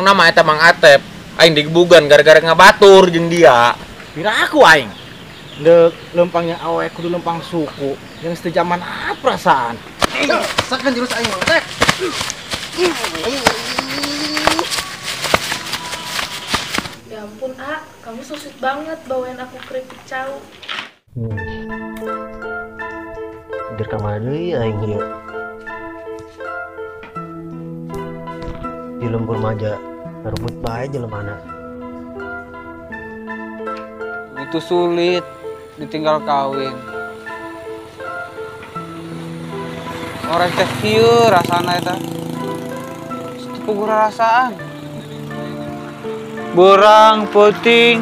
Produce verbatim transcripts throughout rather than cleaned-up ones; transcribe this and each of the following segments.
nama eta Mang Atep. Aing digebugan gara-gara ngabatur jeung dia. Kira aku aing. Dek lempangnya awe kudu lempang suku. Yang sejaman apa perasaan? Sakan jurus aing Mang Atep. Ya ampun, A, kamu so sweet banget bawain aku keripik cau. Hmm. Biar kemana deui aing ieu? Di lembur maja rebut bae jelemana. Itu sulit ditinggal kawin. Orang teh kieu rasana eta. Sepugur rasaan. Berang penting.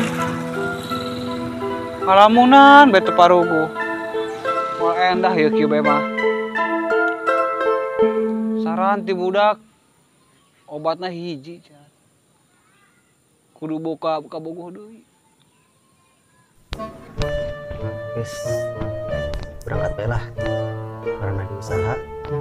Ngalamunan bete parugu. Moal endah ieu kieu bae mah. Saran ti budak obatna hiji. Kudu boga buka bogoh deui. Guys, berangkat bae lah. Karena lagi usaha.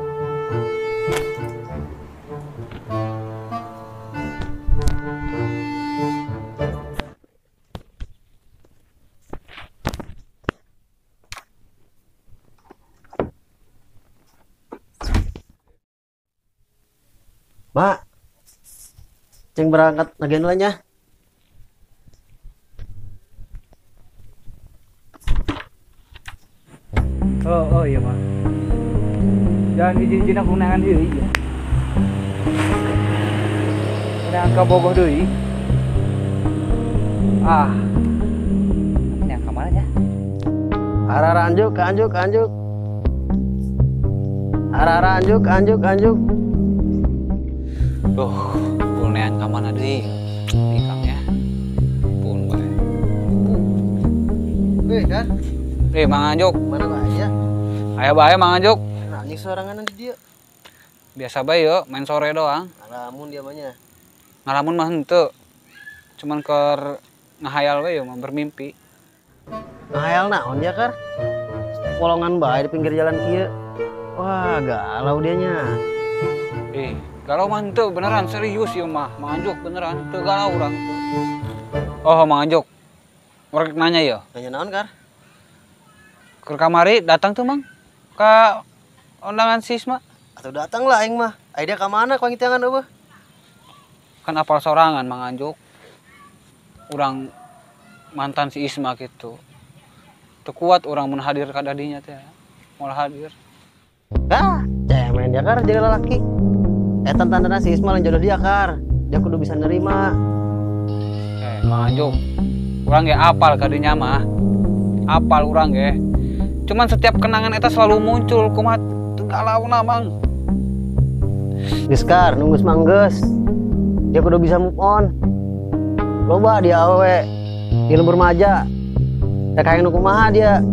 Mak, ceng berangkat lagi nilainya. Oh, oh iya Pak. Jangan izin-izin aku nangan deui. Nangan ka bogoh deui. Ah. Yang ka mana nya? Arara anjuk, anjuk, anjuk. Arara anjuk, anjuk, anjuk. Duh, pun nean ka mana deui? Ikang ya. Pun bae. Weh kan? Eh, Mang Anjuk. Mana bahaya? Aya bae Mang Anjuk. Anjing sorangan di dia. Biasa bae yeuh, main sore doang. Ngalamun dia mahnya. Ngalamun mah henteu. Cuman keur ngahayal we yeuh mah bermimpi. Ngahayal naon ya, Kar? Polongan bae di pinggir jalan kieu. Wah, galau dianya. Eh, galau mah henteu beneran serius ieu mah. Mang Anjuk beneran teu galau urang tuh. Oh, Mang Anjuk. Urang nanya yeuh. Nanya naon, Kar? Ke kamari datang tuh Mang ka undangan sisma. Atau datang lah aing mah. Aida ka mana ku ngitiangan eueuh? Kan apal sorangan Mang Anjuk. Urang mantan si Isma gitu. Teu kuat urang mun hadir ka dadinya teh. Moal hadir. Ah, cemen dia Kar jadi lelaki. Eta tandana si Ismail jodoh dia Kar. Dia kudu bisa nerima. Eh, Mang Anjuk. Urang ge apal ka dinya mah. Apal urang ge. Cuman setiap kenangan eta selalu muncul kumaha teu galauna Mang. Geus Kar, nunggus manggeus. Dia kudu bisa move on. Loba dia awewe di lembur maja. Rek hayang nu kumaha dia.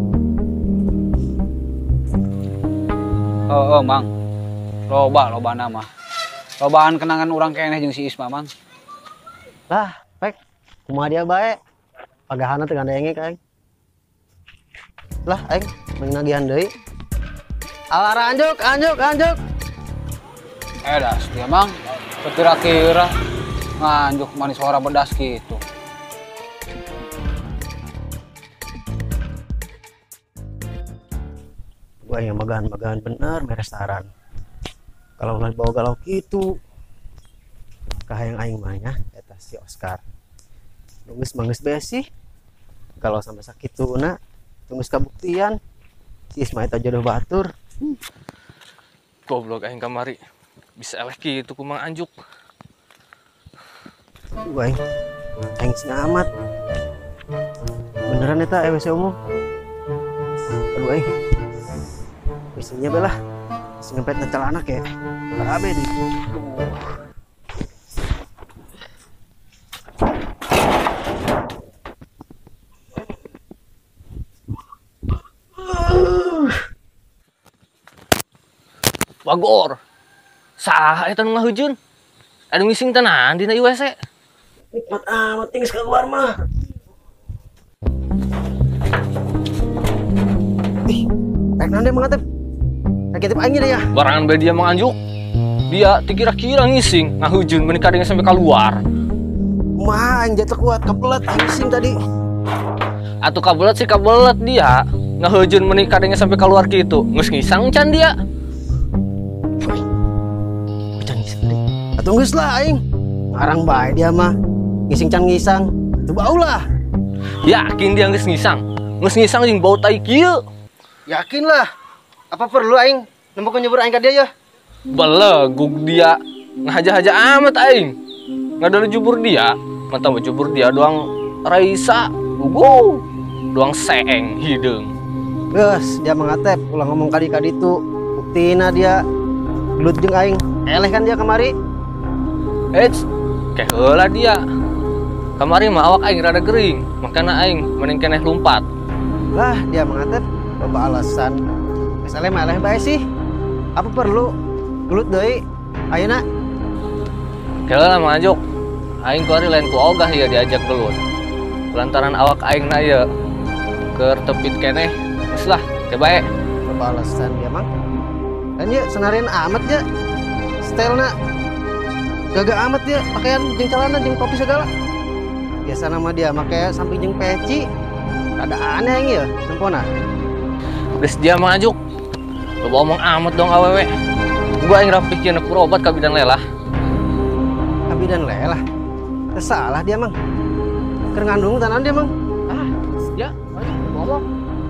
Oh, oh Mang. Loba loba nama. Lobaan kenangan urang keneh jeung si Isma Mang. Lah, pek. Kumaha dia bae. Pagahana teu gandenge ka aing. Lah, aing mengagihan deui. Alara anjuk, anjuk, anjuk. Eh das dia Mang. Kira-kira nganjuk manis suara bedas gitu. Gua yang magahan-magahan bener beres saran. Kalau ulah bawa galau gitu. Kahayang aing mah nya eta si Oscar. Nunggus manggeus bees sih. Kalau sampai sakituna tunggu kabuktian si Isma eta jodoh batur. Hmm. Goblok aing kamari. Bisa eleh kitu ku Mang Anjuk. Gue aing aing sing amat. Beneran eta W C umum. Aduh aing. Isinya belah. Sing ngempet na celana ke. Barabe di. Bagor. Saha eta nu ngahujeun? Anu ngising tenan dina W C. Nikmat amat tinggal keluar mah. Ih, rek naon deh Mang Atep? Rek titip aing deh ya. Barangan bae dia Mang Anjuk. dia dikira-kira ngising ngahujun menikah dengan sampai keluar. Mah aing jatuh kuat kebelet ngising tadi. Atau kabelet sih kabelet dia ngahujun menikah dengan sampai keluar gitu. Nges ngisang can dia. Can ngisang tadi. Atuh geus lah aing. Ngarang bae dia mah. Ngising can ngisang. Tuh bau lah. Yakin dia nges ngisang. Nges ngisang jeung bau tai kieu. Yakin lah. Apa perlu aing nembok nyebur aing ka dia ya? Belegug dia ngahaja-haja amat aing. Ngadal jubur dia, mata jubur dia doang Raisa, gugu, doang seeng hideung. Geus, dia mengatep ulang ngomong kadi-kadi itu. Buktina dia gelut jeung aing. Eleh kan dia kemari. Eits, kayak heula dia. Kamari mah awak aing rada gering, makana aing mending keneh lumpat. Lah, dia mengatep loba alasan. Geus eleh mah eleh bae sih. Apa perlu gelut deui ayeuna? Kela mah ngajuk. Aing kuari lain ku ogah ya diajak gelut. Lantaran awak aing na ieu keur tepit keneh. Geus lah, teu bae. Loba alasan dia mang. Dan ya senarian amat ya. Stylena gagah amat dia, pakaian jeung celana jeung topi segala. Biasa nama dia make samping jeung peci. Ada aneh aing ya, nempona. Geus dia mah ngajuk. Loba omong amat dong awewe. Gua aing rapikeun aku berobat ka bidan lelah. Abi dan lelah. Salah dia mang. Keur ngandung tanan dia mang. Ah, ya, ayo ngomong.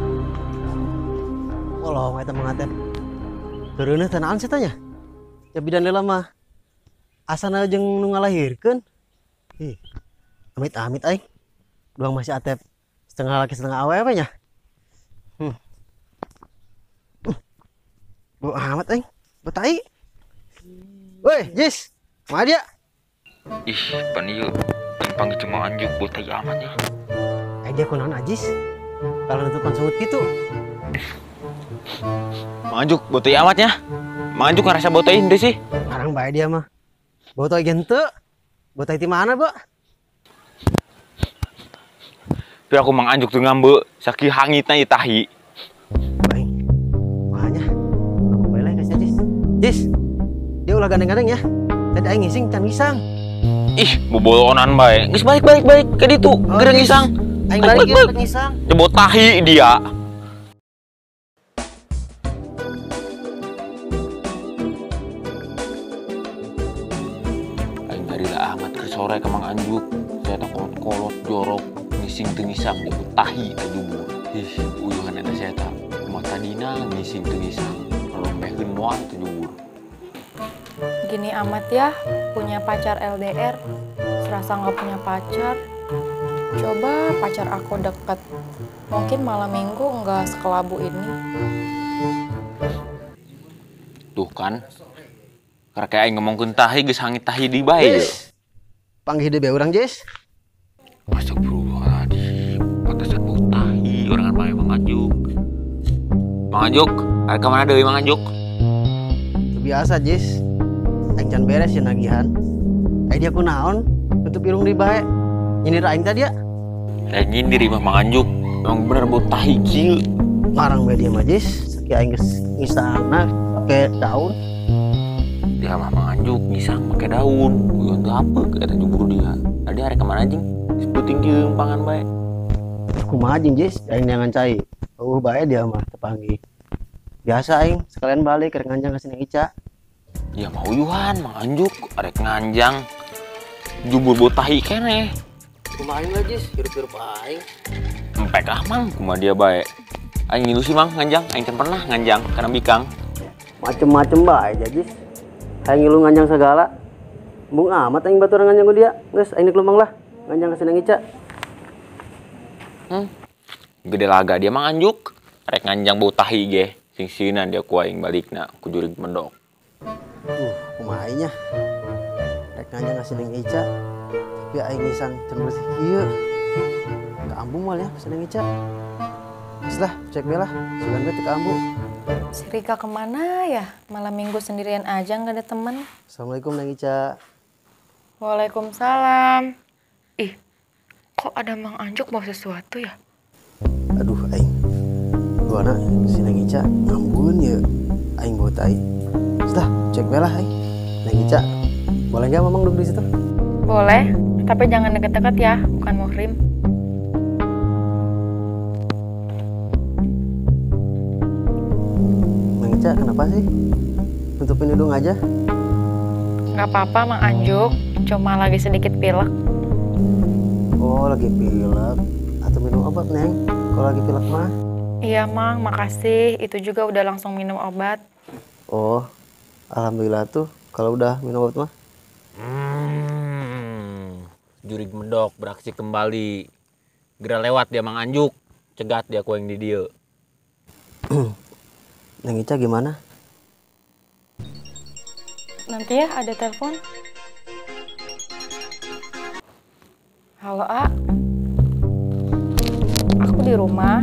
Walau eta mengatep. Teureuneuh tanaan sih tanya. Ya bidan lelah mah. Asana jeung nu ngalahirkeun. Ih. Amit-amit aing. Doang masih atep setengah laki setengah awewe nya. Hmm. Bu amat aing. Betai. Woi, Jis. Mana dia? Ih, pan ieu panggil cuma anjuk buat tai amat ya. Eh dia kunaon Ajis? Kalau nutupan sungut gitu. Manjuk buat tai amatnya. Manjuk ngerasa bau tai henteu sih. Arang bae dia mah. Bau tai gen teu. Bau tai ti mana, Bo? Tapi aku mang anjuk tuh ngambe saking hangitna ieu tahi. Baik. Makanya aku bae lae kasih Jis. Jis. Dia ulah gandeng-gandeng ya. Tadi aing ngising can ngisang. Ih, bobolonan bae. Geus balik-balik ke ditu, Oh, gereng Jis. ngisang. Aing balik ya ngisang. Jebot tahi dia. Aing harilah amat ke sore ke mang anjuk. Saya tak kolot-kolot jorok ngising teu ngisang jebot tahi teh jubur. Ih, uyuhan eta saya tak. Mata dina ngising teu ngisang. Rombehkeun moal teh jubur. Gini amat ya, punya pacar L D R, serasa nggak punya pacar. Coba pacar aku deket, mungkin malam minggu nggak sekelabu ini. Tuh kan, karena kayak aing ngomongkeun tahi geus hangit tahi di bae. Panggil dia urang, Jis. Astagfirullahaladzim, pantesan bau tahi orangan bae Mang Anjuk. Mang Anjuk, ada kemana deui Mang Anjuk? Biasa, Jis. Aing can beres ya nagihan. Eh dia kunaon? Tutup irung di bae. Nyindir aing tadi ya. Lain nyindir mah Mang Anjuk. Emang bener bau tahi kieu. Ngarang bae dia mah, Jis. Sakieu aing geus ngisangna pake daun. Dia mah Mang Anjuk ngisang make daun. Uyun teu apek eta jubur dia. Tadi arek kemana anjing? Sebuting kieu pangan bae. Kumaha jeung, Jis? Aing jangan cai. Eueuh bae dia mah tepanggih. Biasa aing sekalian balik keur nganjang ka Sindang Ica. Ya mau uyuhan Mang Anjuk arek nganjang. Jubur bau tahi keneh. Kumaha aing lah, Jis? Hirup-hirup aing. Empek ah Mang, kumaha dia bae. Aing ngilu sih Mang nganjang, aing teh pernah nganjang karena bikang. Macem-macem bae aja, Jis. Aing ngilu nganjang segala. Bung amat aing baturan nganjang ku dia. Geus aing dikelumang lah nganjang ka Sindang Ica. Hmm. Gede laga dia Mang Anjuk. Arek nganjang bau tahi ge. Sing-singan dia ku aing balikna ku jurig mendok. Uh, kumaha nya. Rek nganjang ka Sindang Ica. Tapi aing ngisang can bersih kieu. Kaambung mal ya ka Sindang Ica. Geus lah, cek belah. Sugan teh ka Ambu. Si Rika kemana ya? Malam minggu sendirian aja nggak ada temen. Assalamualaikum Nang Ica. Waalaikumsalam. Ih, kok ada Mang Anjuk bawa sesuatu ya? Aduh aing. Gua anak Sindang Ica ngambun ya aing bawa tai. Geus lah, cek belah aing. Neng Ica, boleh nggak Mamang duduk di situ? Boleh, tapi jangan deket-deket ya, bukan muhrim. Neng Ica, kenapa sih? Tutupin hidung aja. Nggak apa-apa, Mang Anjuk. Cuma lagi sedikit pilek. Oh, lagi pilek. Atau minum obat, Neng? Kalau lagi pilek mah? Iya, Mang. Makasih. Itu juga udah langsung minum obat. Oh, alhamdulillah tuh kalau udah minum obat mah. Hmm, jurig medok beraksi kembali. Gera lewat dia Mang Anjuk, cegat dia ku yang di dia. Neng Ica gimana? Nanti ya ada telepon. Halo, A. Aku di rumah.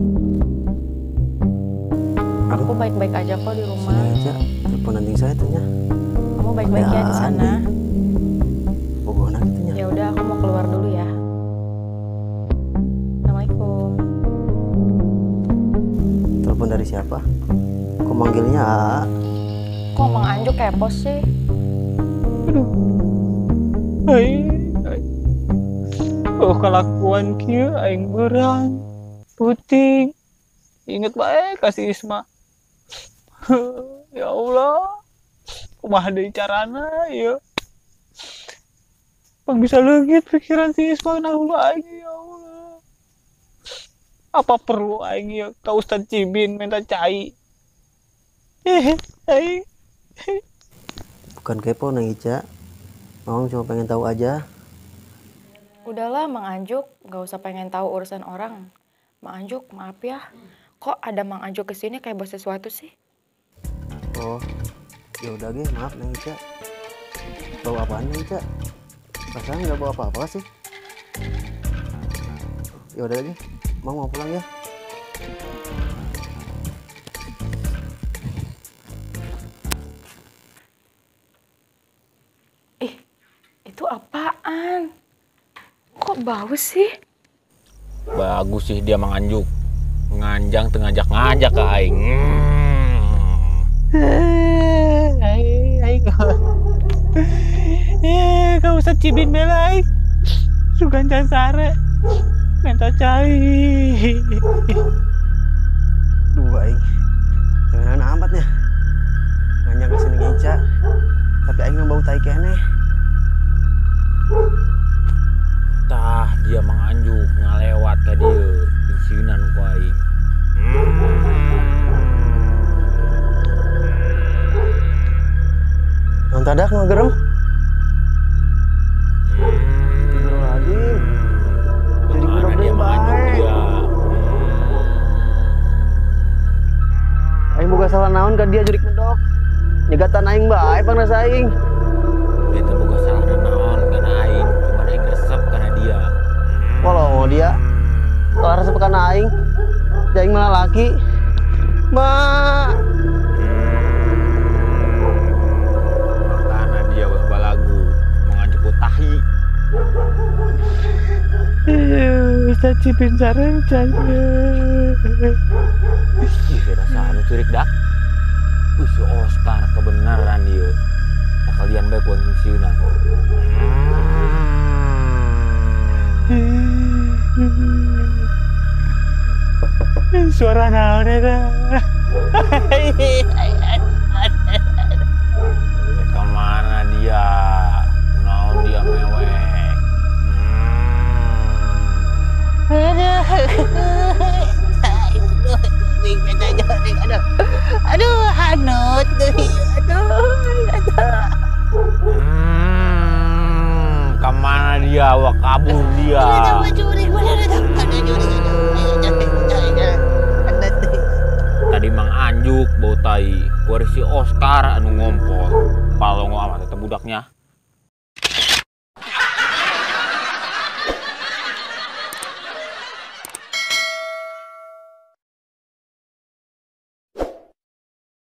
Aku baik-baik aja kok di rumah. Neng Ica, telepon nanti saya tuh ya. Kamu baik-baik ya di sana. Pokoknya gitu ya. Ya udah, aku mau keluar dulu ya. Assalamualaikum. Telepon dari siapa? Kok manggilnya A? Kok Mang Anjuk kepo sih? Aing, aing. Oh kelakuan kieu aing berang puting. Ingat bae kasih Isma. Ya Allah. Kumaha deui carana ya. Pang bisa leungit pikiran si Isma na heula aing ya Allah. Apa perlu aing ya ka Ustaz Cibin minta cai? Eh, aing. Bukan kepo Neng Ica. Mamang cuma pengen tahu aja. Udahlah Mang Anjuk, gak usah pengen tahu urusan orang. Mang Anjuk, maaf ya. Kok ada Mang Anjuk kesini kayak bawa sesuatu sih? Oh, ya udah ge, maaf Neng Ica. Bawa apaan Neng Ica? Perasaan nggak bawa apa-apa sih. Ya udah lagi, Mang mau pulang ya. Ih, itu apaan? Kok bau sih? Bagus sih dia Mang Anjuk. Nganjang teu ngajak-ngajak ke aing. Hmm. Aing, aing. Eh, ka Ustaz Cibin belai. Sugan can sare. Minta cai. Duh aing, jangan amatnya. Nganjang ke sini Neng Ica. Tapi aing mah bau tai keneh. Tah dia Mang Anjuk ngalewat ka dieu. Pingsinan ku aing. Non tadak ngagerem. Astagfirullahaladzim. Jadi Mana gedog dia deui Mang Anjuk bae. dia? Aing boga salah naon ka dia jurik medok. Nyegatan aing bae pangrasa aing. Dia teu boga salah naon kana aing, cuma aing resep kana dia. Walau dia kalau resep kana aing, aing malah laki. Ma, Makana dia weh balagu Mang Anjuk ku tahi. Ustaz Cibin sareng can. Ih, rasa anu curik dak. Wih, si Oscar kebenaran ieu. Tak kalian bae ku ngisieunan. Suara naon eta? Ya kemana dia? Naon dia mewek? Aduh, hanut deui. Aduh, aduh. Hmm, kemana dia? Wah, kabur dia. Tadi Mang Anjuk bau tai, kuari si Oscar anu ngompol. Palongo amat eta budaknya.